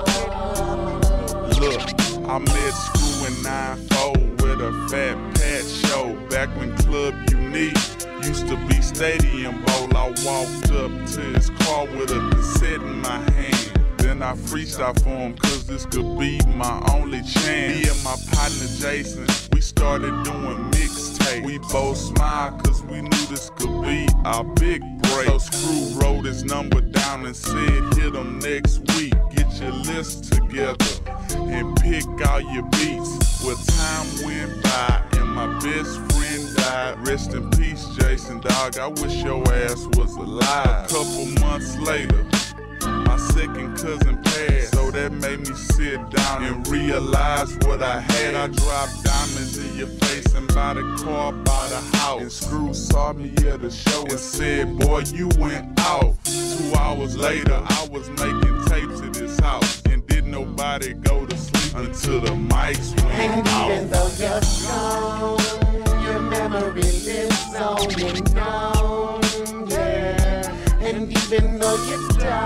Look, I met Screw in nine four with a Fat Pat show. Back when Club Unique used to be Stadium Bowl. I walked up to his car with a cassette in my hand. Then I freestyle for him, cause this could be my only chance. Me and my partner Jason, we started doing mixtapes. We both smiled cause we knew this could be our big break. So Screw wrote his number down and said hit him next week. Get your list together and pick all your beats. Well, time went by and my best friend died. Rest in peace, Jason, dog. I wish your ass was alive. A couple months later, my second cousin passed, so that made me sit down and realize what I had. I dropped diamonds in your face and bought a car, bought a house. And Screw saw me at the show and said, boy, you went out. Two hours later, I was making tapes at his house, and didn't nobody go to sleep until the mics went And out. even though you're gone, your memory lives on and on, yeah. And even though you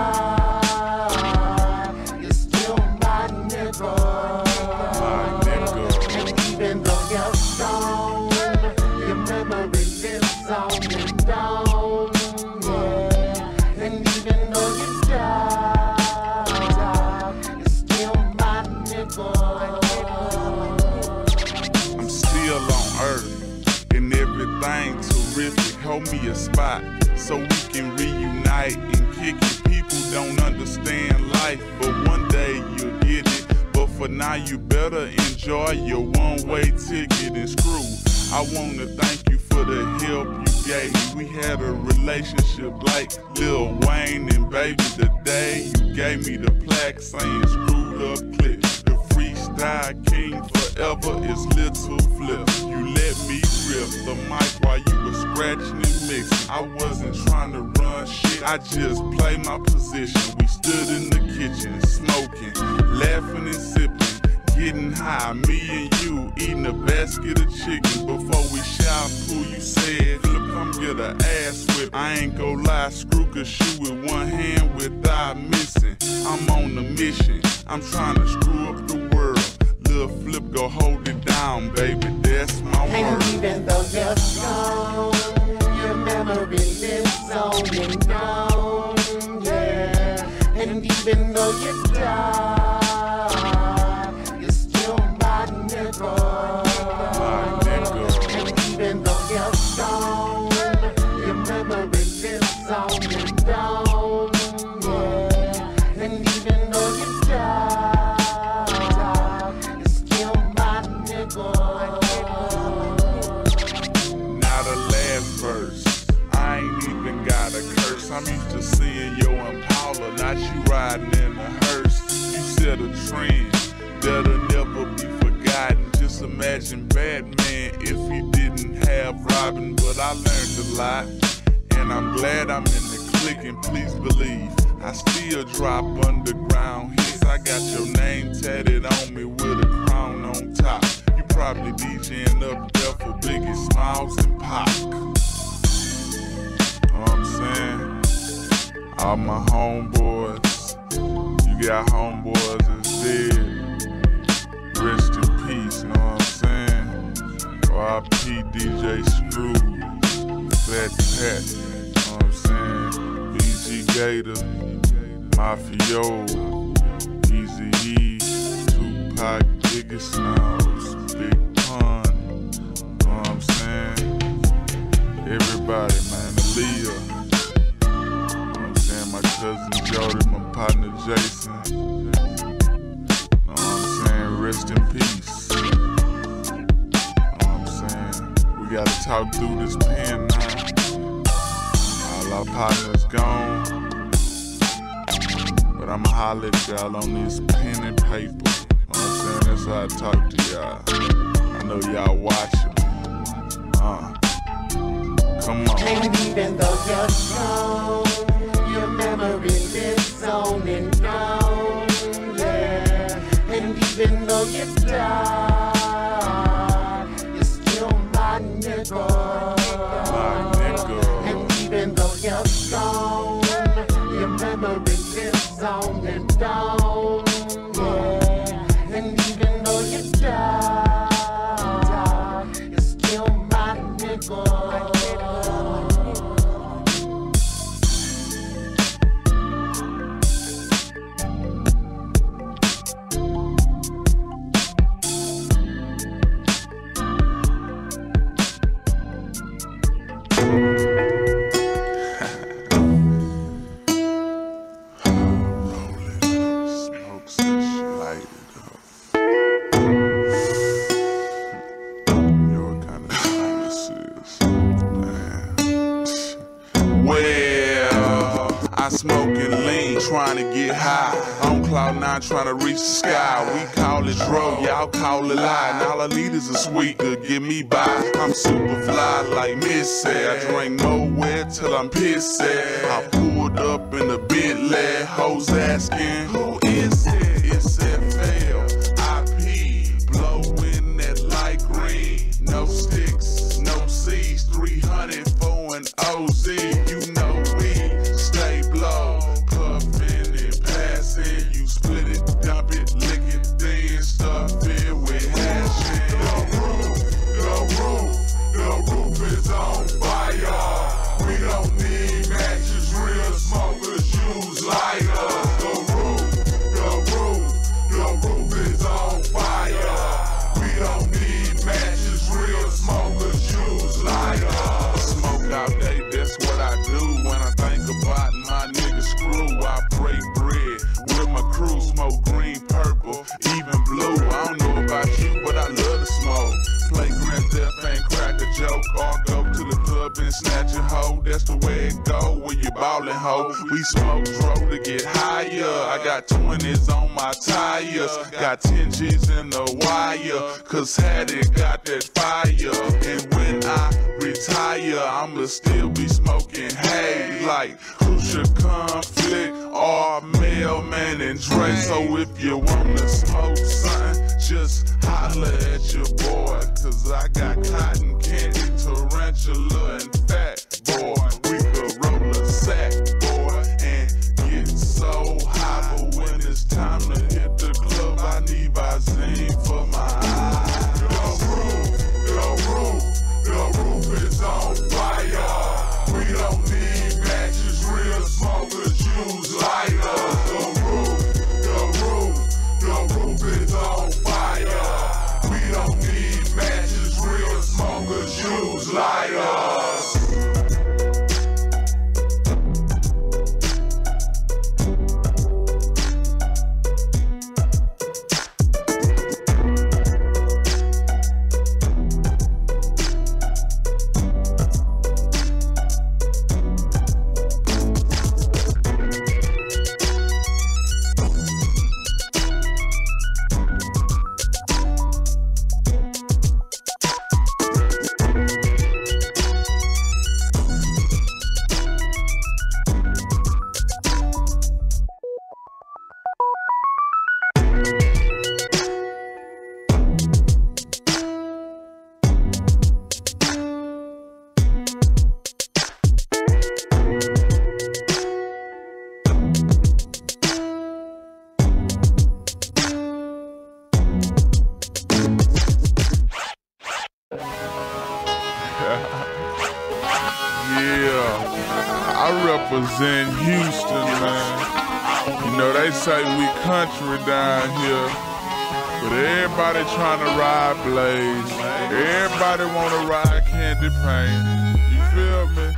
die, you're still my nigga. My nigga. And even though you're gone, your memory lives on and on, yeah. And even though you die, you're still my nigga. I'm still on earth and everything terrific. Hold me a spot so we can reunite and kick it. People don't understand life, but one day you'll get it. But for now you better enjoy your one-way ticket. And Screw, I wanna thank you for the help you gave me. We had a relationship like Lil Wayne and Baby. The day you gave me the plaque saying Screwed Up Click. The freestyle king forever is Little Flip. You let me rip the mic while you were scratching and mixing. I wasn't trying to run shit, I just played my position. We stood in the kitchen smoking, laughing and sipping, getting high, me and you eating a basket of chicken. Before we shot pool, you said, Flip, come get a ass whip. I ain't gon' lie, Screw could shoot with one hand without missing. I'm on a mission, I'm trying to screw up the world. Lil Flip, go hold it down, baby, that's my And word. even though you're gone, your memory lives on and on, yeah. And even though you die, you're still my nigga. My nigga. And even though you're gone, your memory lives on and on, yeah. And even though you die, you're still my nigga. Now the last verse, I ain't even got a curse. I'm used to seeing your Impala, not you riding in a hearse. You set a trend that'll never be forgotten. Just imagine Batman if he didn't have Robin. But I learned a lot, and I'm glad I'm in the clique. And please believe, I still drop underground hits. I got your name tatted on me with a crown on top. You probably DJing up there for Biggie Smalls and Pac. Know what I'm saying? All my homeboys, you got homeboys that's dead. Rest in peace, know what I'm saying? R I P D J Screw, Fat Pat, know what I'm saying? B G Gator, Mafio, Eazy-E, Tupac, Biggie Smalls, Big Pun, know what I'm saying? Everybody, man, Aaliyah, know what I'm saying? My cousin Jody, my partner Jason, know what I'm saying? Rest in peace, know what I'm saying? We gotta talk. talk through this pen now. All our partners gone, but I'ma holler at y'all on this pen and paper. You know what I'm saying? That's how I talk to y'all. I know y'all watching. Uh, come on. And even though you're gone, your memory lives on and on, yeah. And even though you die, you're still my nigga. My nigga. And even though you're gone, your memory lives on and on, yeah. And even though you die, you're still my nigga. Smoking lean, trying to get high. On cloud nine, trying to reach the sky. We call it dro, y'all call it lie. And all I need is a sweet to get me by. I'm super fly like Missy. I drink nowhere till I'm pissy. I pulled up in the Bentley. Hoes asking, who is it? It's F L I P. Blowing that light green. No sticks, no C's. three hundred for an O Z. You know we stay blow, puffin' and passin'. You split it, dump it, lick it, then stuff it with hashin'. The roof, the roof, the roof is on fire. We don't need matches, real smokers use lighters. The roof, the roof, the roof is on fire. We don't need matches, real smokers use lighters. Smoke all day, that's what I do when I think about my nigga screw. I break bread with my crew, smoke green, purple, even blue. I don't know about you, but I love to smoke. Play Grand Theft and crack a joke, or go to the club and snatch a hoe. That's the way it go when you ballin' hoe. We smoke dro to get higher. I got twenties on my tires, got ten G's in the wire, cause had it got that fire. And when I retire, I'ma still be smoking hay like Crucial Conflict or Mailman and Dre. So if you wanna smoke something, just holler at your boy, cause I got cotton candy, tarantula, and fat boy. We could roll a sack, boy, and get so high. But when it's time to hit the club, I need Visine for my eyes. The roof, the roof, the roof is on fire. We don't need matches, real smokers use lighters. The roof, the roof, the roof is on fire. We don't need matches, real smokers use lighters. Represent Houston, man. You know, they say we country down here, but everybody trying to ride Blaze. Everybody want to ride Candy Paint. You feel me?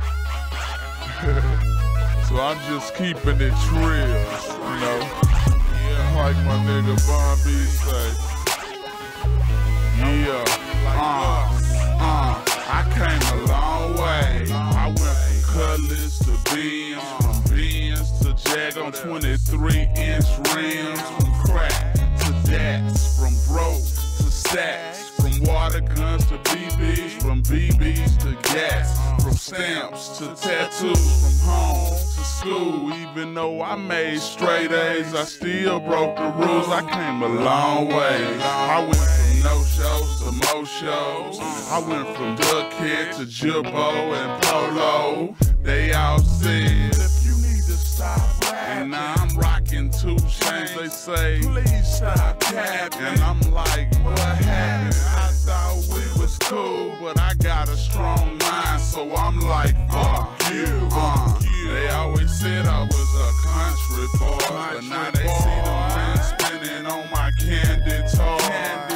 So I'm just keeping it real, you know. Like my nigga Von B say. Yeah. Uh, uh, I came a long way. I went from Cutlass to Benz, from Benz to Jag on twenty-three inch rims, from crack to dats, from broke to stacks, from water guns to B Bs, from B Bs to gas, from stamps to tattoos, from home to school. Even though I made straight A's, I still broke the rules. I came a long way. I went from no shows to more shows. I went from Duckhead to Jibbo and Polo. They all said, if you need to stop rapping, and now I'm rocking two chains. They say, please stop capping. And I'm like, what happened? I thought we was cool, but I got a strong mind, so I'm like, fuck you. Uh, they always said I was a country boy, but now they see the man spinning on my candy toy.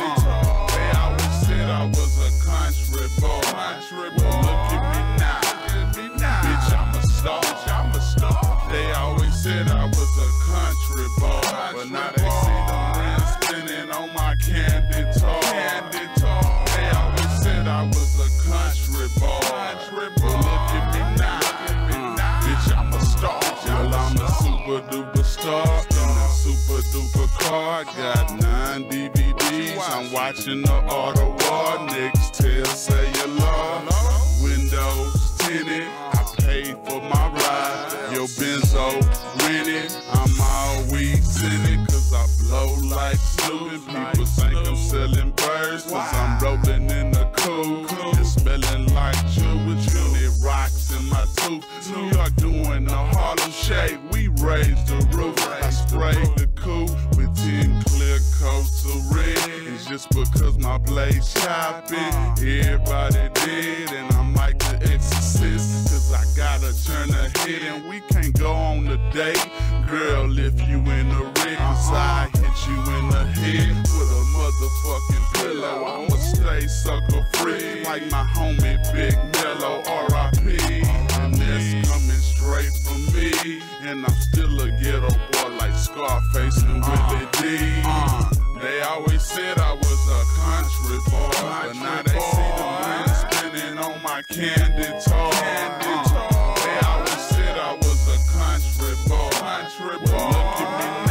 Uh, they always said I was a country boy. Well, look at me now. Bitch, I'm a star. I'm a star. They always said I was a country boy, but now they see the man spinning on my candy toy. Candy toy. They always said I was a country boy. Well, look at me now. Uh, bitch, I'm a star. Well, I'm a super duper star in a super duper car. Got nine D V Ds. I'm watching the auto war. Next tell cellular. Windows tinted. I paid for my ride. Yo, Benzo rented. I'm always in it, cause I blow like Snoop. People think I'm selling birds, cause I'm rolling in the coupe. It's smelling like Jewish unit rocks in my tooth. New York doing the Harlem Shake. We raised the roof. I sprayed the coupe with ten clear coats of red. It's just because my blade's chopping. Everybody did, and I'm like the Exorcist, cause I gotta turn the head, and we can't go on the date. Girl, if you in the rig, cause I hit you in the head with a motherfucking pillow. I'ma stay sucker free, like my homie Big Mello, R I P. And that's coming straight from me, and I'm still a ghetto boy like Scarface and Willie D. Uh, they always said I was a country boy, but now they see the man spinning on my candy toy. Uh, they always said I was a country boy. Country boy. Well, look at me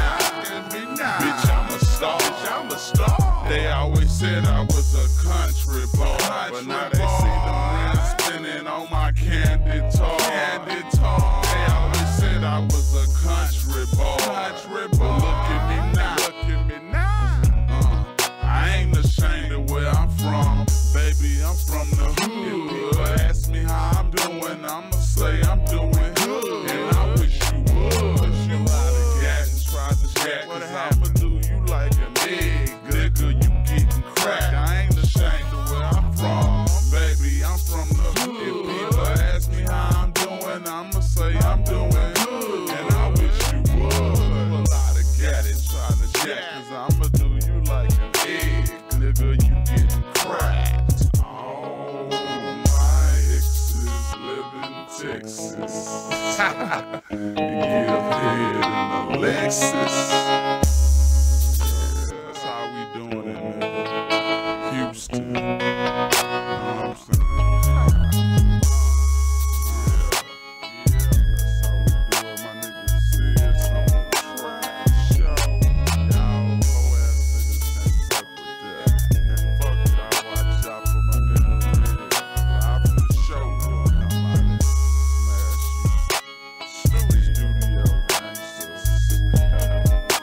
now. Bitch, I'm a star. I'm a star. They always said I was a country boy, but now they see the man spinning on my candy toy. Candy toy. They always said I was a country boy. Country boy. But look at me now. Look at me now. Uh, I ain't ashamed of where I'm from. Baby, I'm from the hood. If people ask me how I'm doing, I'ma say I'm doing good. And I wish you would. You out of gas and try to jack, cause I'ma do you like an egg. Nigga, you getting cracked. I ain't ashamed of where I'm from. Baby, I'm from the hood. If people ask me how I'm doing, I'ma say I'm doing good. And I wish you would. A lot of gas and try to jack, cause I'ma do you like an egg. Nigga, you getting cracked. All my exes live in Texas. You get up here in a Lexus. Yeah, that's how we doing it, nigga. Houston. You know what I'm saying? Studio gangsters.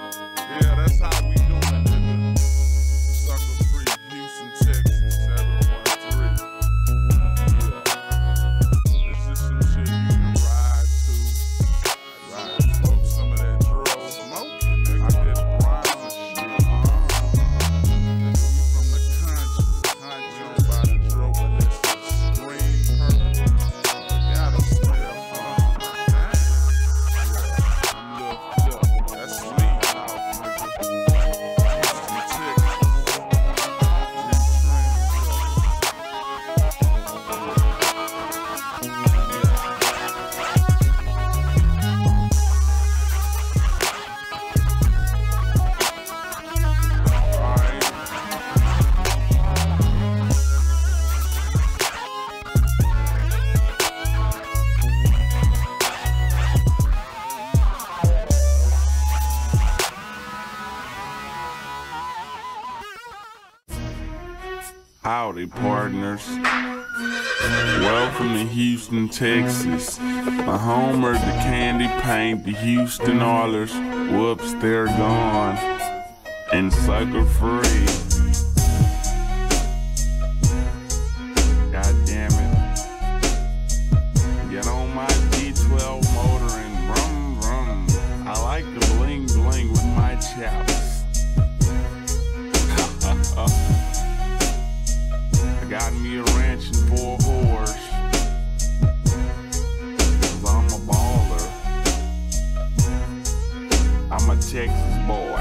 they partners. Welcome to Houston, Texas. My home are the candy paint, the Houston Oilers. Whoops, they're gone. And sucker free. God damn it. Get on my D twelve motor and vroom vroom. I like to bling bling with my chaps. I got me a ranch and four whores. Cause I'm a baller. I'm a Texas boy.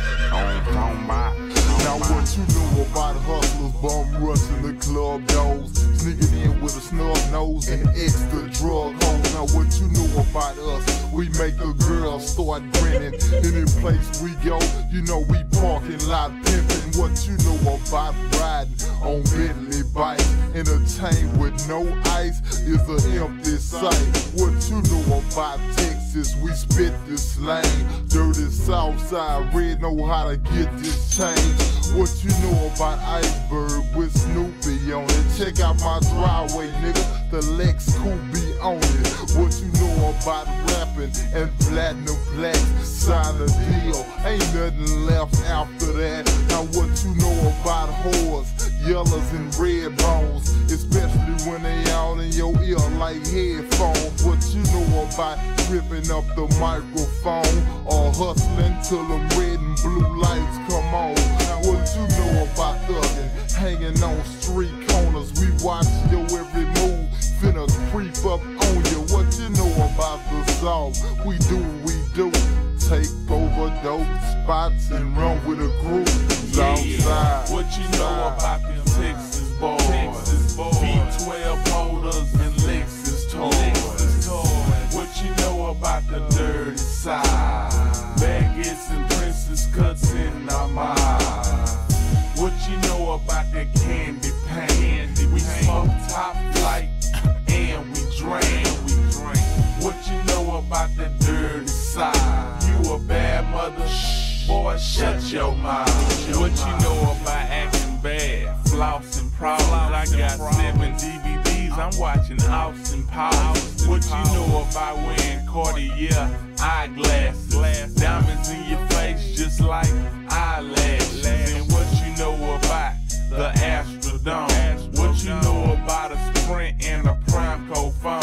On come by. Now what you know about hustlers, bum rushing the club doors, sneaking in with a snub nose and extra drug hoes. Now what you know about us, we make a girl start grinning. Any place we go, you know we parking lot pimping. What you know about riding on Bentley bikes, entertained with no ice is an empty sight. What you know about Texas, we spit this slang. Dirty Southside Red know how to get this change. What you know about Iceberg with Snoopy on it? Check out my driveway, nigga, the Lex Coupe be on it. What you know about rapping and platinum plaques? Sign a deal, ain't nothing left after that. Now what you know about whores, yellows and red bones, especially when they out in your ear like headphones. What you know about ripping up the microphone or hustling till them red and blue lights come on? What you know about thugging, hanging on street corners? We watch your every move, finna creep up on you. What you know about the South? We do what we do, take over dope spots and run with a group. Outside. What you know about them Texas boys? Texas boys. B twelve motors and Lexus toys. What you know about the dirty side? Baguettes and princess cuts in our mind. What you know about that candy paint? We smoke top flight and we drink. We drink. What you know about the dirty side? You a bad mother, boy, shut your mouth. What you know about acting bad, floss and proud? I got seven D V Ds, I'm watching Austin Powers. What you know about wearing Cartier eyeglasses, diamonds in your face just like eyelashes? And what you know about the Astrodome? What you know about a Sprint and a Primeco phone?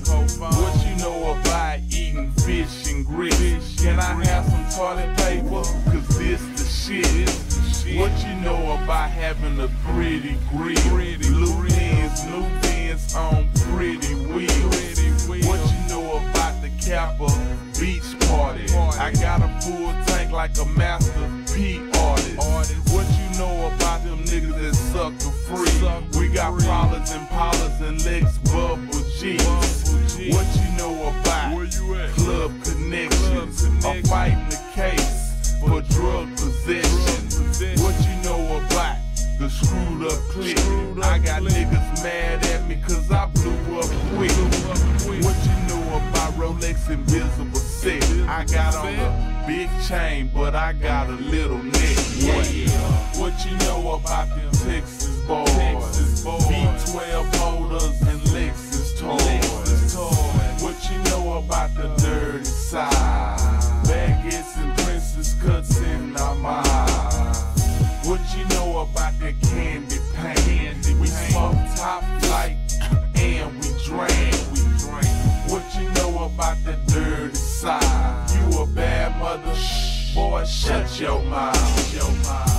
What you know about eating fish and grits? Can I have some toilet paper? Cause this the shit. What you know about having a pretty grill? Blue Benz, new Benz on pretty wheels. What you know about the Kappa beach party? I got a full tank like a Master P artist. What you know about them niggas that sucker free? We got Prowlers and Pollards and Lex Bubble G's. What you know about Club Connections? I'm fighting the case for drug possession. What you know about the screwed up clique? I got niggas mad at me cause I blew up quick. What you know about Rolex Invisible Set? I got on a big chain, but I got a little neck. What, what you know about them Texas boys? B twelve motors and Lexus toys. What you know about the dirty side? Baguettes and princess cuts in our mind. What you know about that candy paint? We smoke top flight and we drink. We drink. What you know about the dirty side? You a bad mother, boy, shut your mouth. Your mouth.